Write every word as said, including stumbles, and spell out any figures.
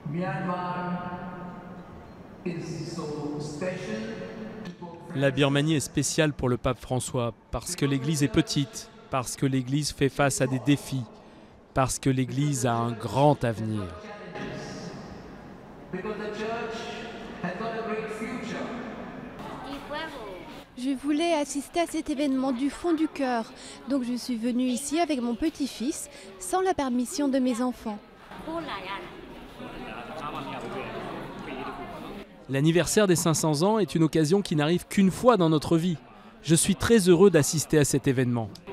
La Birmanie est spéciale pour le pape François parce que l'Église est petite, parce que l'Église fait face à des défis, parce que l'Église a un grand avenir. Je voulais assister à cet événement du fond du cœur, donc je suis venue ici avec mon petit-fils, sans la permission de mes enfants. L'anniversaire des cinq cents ans est une occasion qui n'arrive qu'une fois dans notre vie. Je suis très heureux d'assister à cet événement.